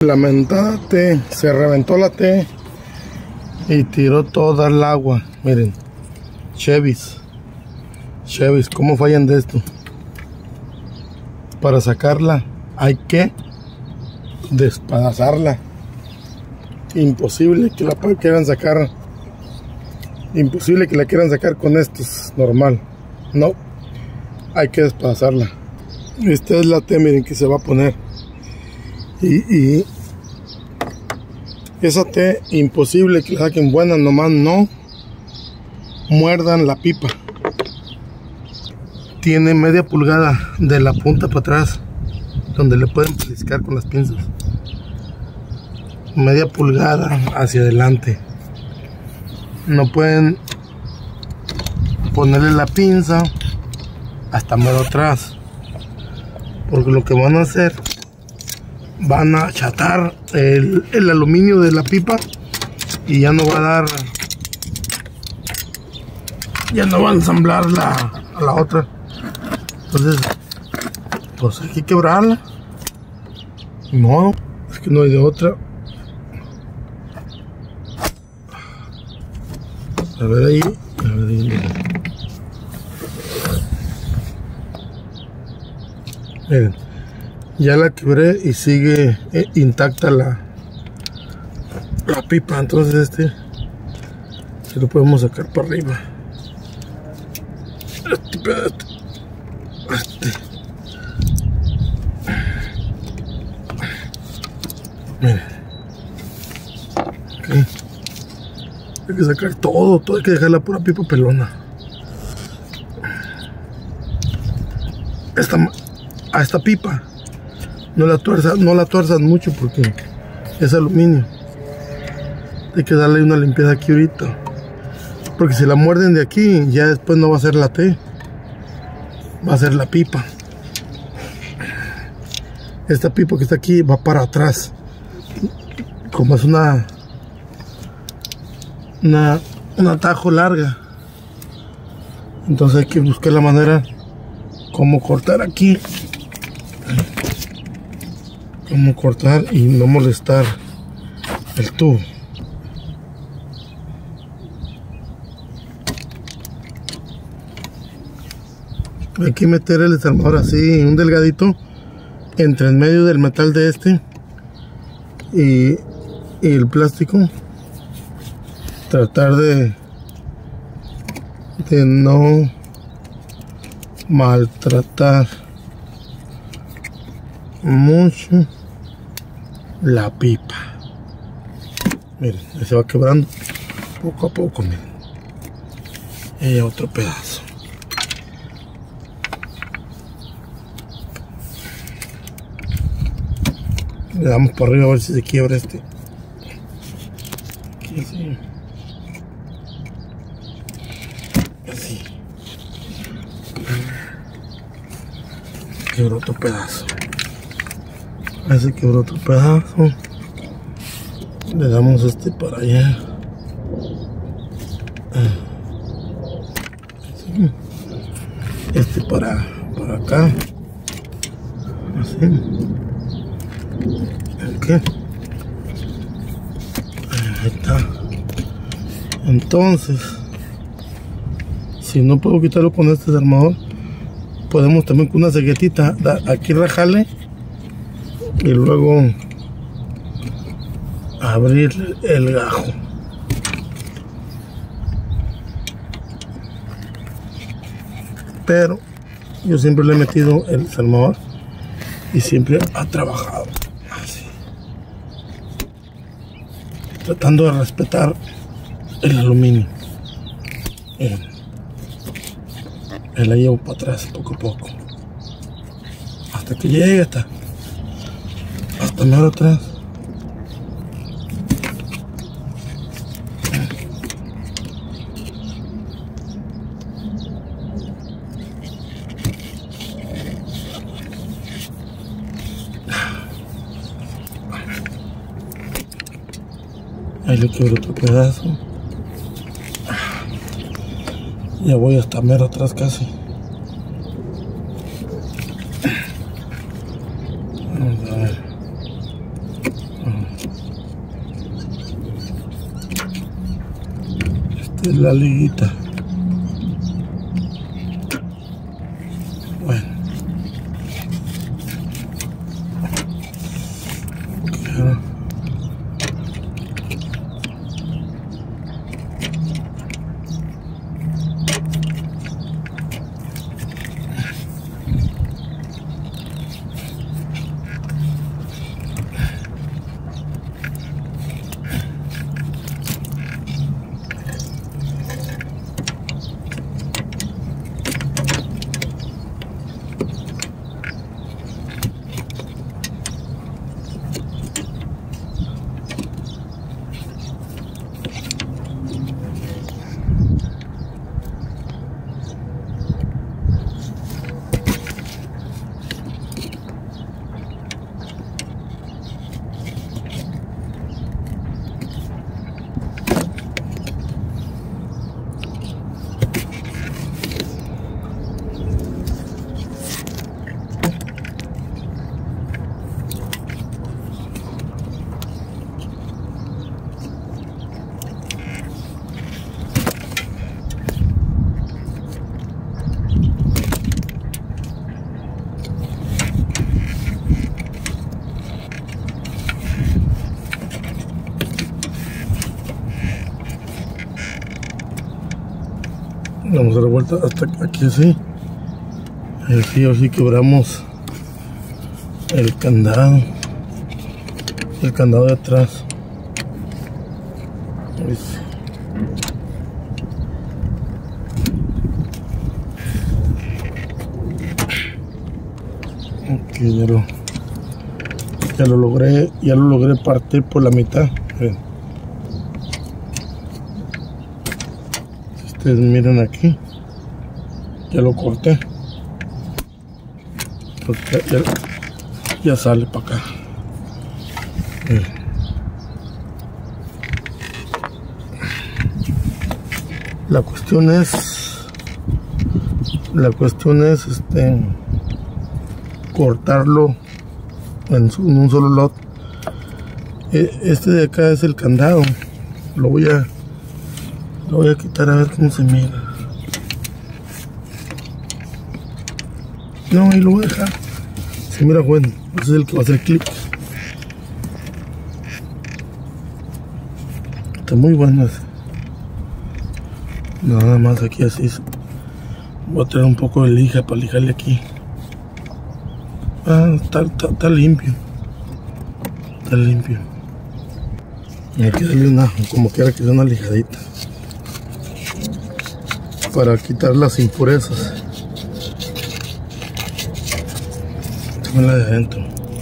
lamentada T, se reventó la T y tiró toda el agua. Miren, Chevys, cómo fallan de esto. Para sacarla hay que despedazarla. Imposible que la quieran sacar. Imposible que la quieran sacar con estos normal. No, hay que despedazarla. Esta es la T, miren, que se va a poner. Y esa T, imposible que la saquen buena, nomás no muerdan la pipa. Tiene media pulgada de la punta para atrás, donde le pueden pellizcar con las pinzas. Media pulgada hacia adelante. No pueden ponerle la pinza hasta medio atrás, porque lo que van a hacer, van a achatar el aluminio de la pipa y ya no va a dar, ya no va a ensamblar a la otra. Entonces pues hay que quebrarla. No, es que no hay de otra. A ver ahí, miren, ya la quebré y sigue intacta la pipa. Entonces si lo podemos sacar para arriba. Miren, okay. Hay que sacar todo, hay que dejar la pura pipa pelona. A esta pipa no la tuerzan mucho porque es aluminio. Hay que darle una limpieza aquí ahorita, porque si la muerden de aquí, ya después no va a ser la T, va a ser la pipa. Esta pipa que está aquí va para atrás, como es un atajo larga. Entonces hay que buscar la manera como cortar aquí, como cortar y no molestar el tubo. Hay que meter el desarmador así, un delgadito entre el medio del metal de y el plástico. Tratar de no maltratar mucho la pipa. Miren, se va quebrando poco a poco. Miren, y otro pedazo. Le damos para arriba a ver si se quiebra este. Aquí así. Así. Quebró otro pedazo. Ahí se quebró otro pedazo. Le damos este para allá. Así. Este para acá. Así. ¿Qué? Ahí está. Entonces, si no puedo quitarlo con este desarmador, podemos también con una ceguetita aquí rajarle y luego abrir el gajo. Pero yo siempre le he metido el desarmador y siempre ha trabajado así, tratando de respetar el aluminio. Miren, la llevo para atrás poco a poco hasta que llegue hasta más atrás. Ahí le quiero otro pedazo. Ya voy hasta mero atrás casi. Vamos a ver. Esta es la liguita. Bueno. Claro. Vamos a dar vuelta hasta aquí, así. Así quebramos el candado de atrás. Ok, ya lo logré partir por la mitad. Miren. Si ustedes miran aquí, ya lo corté. Pues ya sale para acá. La cuestión es cortarlo en un solo lot. Este de acá es el candado. Lo voy a quitar a ver cómo se mira. No, ahí lo voy a dejar. Se mira bueno. Ese es el que va a hacer clic. Está muy bueno ese. Nada más aquí así. Voy a traer un poco de lija para lijarle aquí. Ah, está limpio. Está limpio. Y hay que darle como quiera que sea una lijadita. Para quitar las impurezas. La de adentro.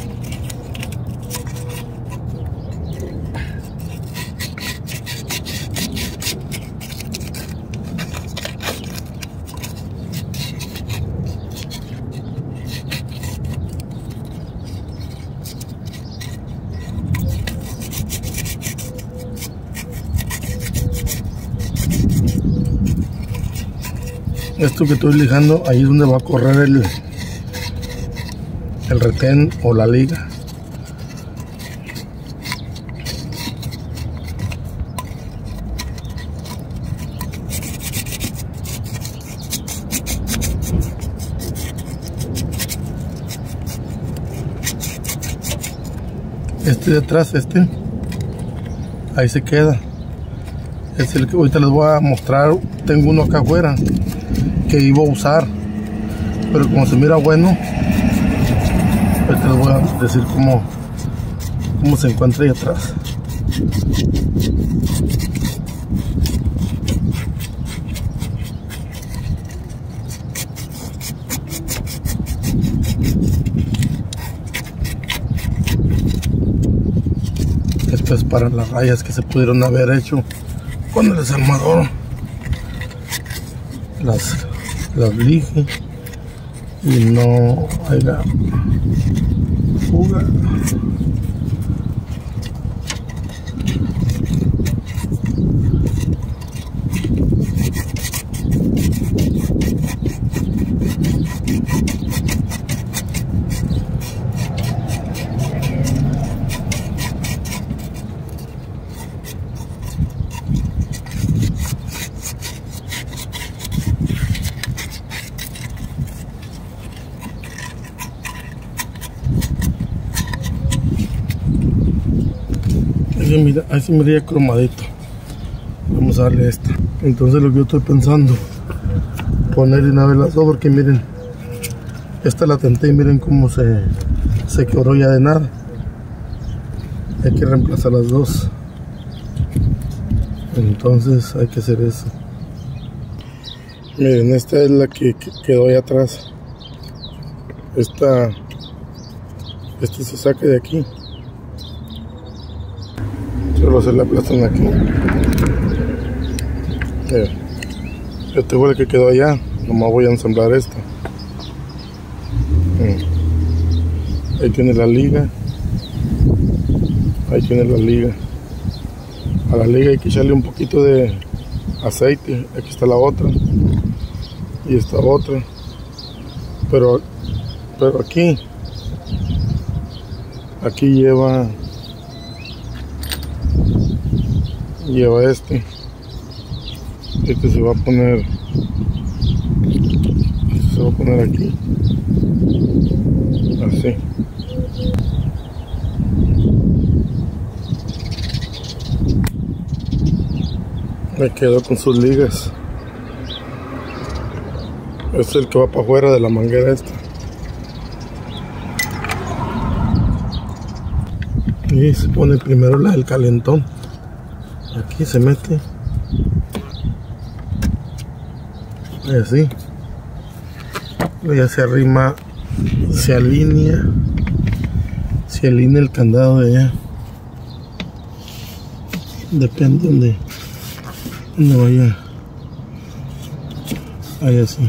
Esto que estoy lijando, ahí es donde va a correr el retén o la liga. Este de atrás, ahí se queda. Es el que ahorita les voy a mostrar. Tengo uno acá afuera que iba a usar, pero como se mira bueno, ahorita les voy a decir cómo se encuentra ahí atrás. Esto es para las rayas que se pudieron haber hecho con el desarmador. Las lije y no haya fuga. ahí sí miraría cromadito. Vamos a darle esta. Entonces lo que yo estoy pensando, poner una vez las dos, porque miren, esta la tenté y miren cómo se quebró ya de nada. Hay que reemplazar las dos. Entonces hay que hacer eso. Miren, esta es la que quedó ahí atrás. Esta se saca de aquí. Solo se la aplastan aquí. Este fue el que quedó allá. Nomás voy a ensamblar esta. Ahí tiene la liga. Ahí tiene la liga. A la liga hay que echarle un poquito de aceite. Aquí está la otra. Y esta otra. Pero aquí lleva este se va a poner aquí así. Me quedo con sus ligas. Este es el que va para afuera de la manguera esta. Y se pone primero la del calentón. Aquí se mete. Y así. Ya se arrima, se alinea el candado de allá. Depende donde vaya. Ahí así.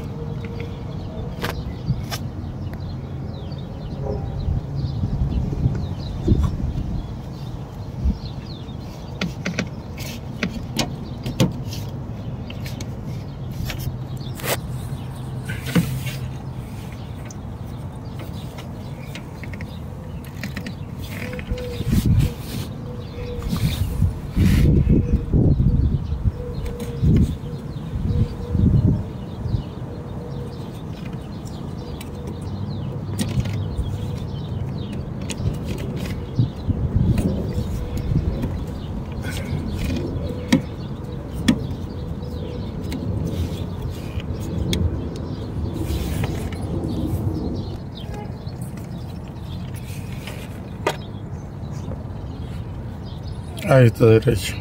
Ahí está derecho.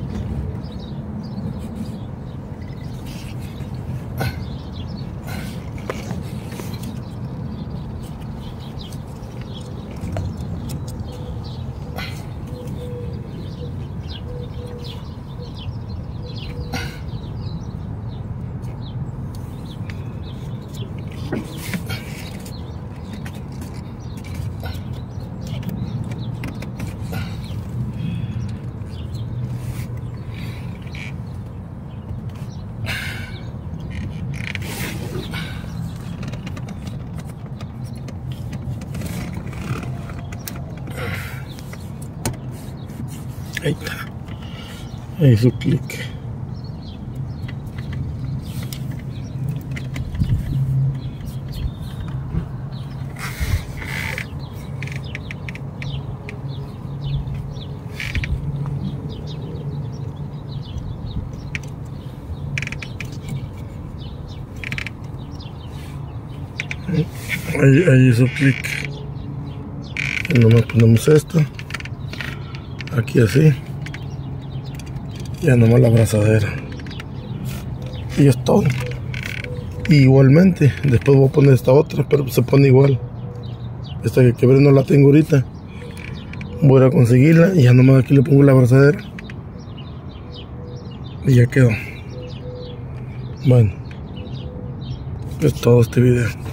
Ahí está. Ahí su clic. Ahí hizo clic. Nomás ponemos esto aquí así, ya nomás la abrazadera y es todo. Y igualmente después voy a poner esta otra, pero se pone igual. Esta que quebré no la tengo ahorita, voy a conseguirla y ya nomás aquí le pongo la abrazadera y ya quedó. Bueno, es todo este video.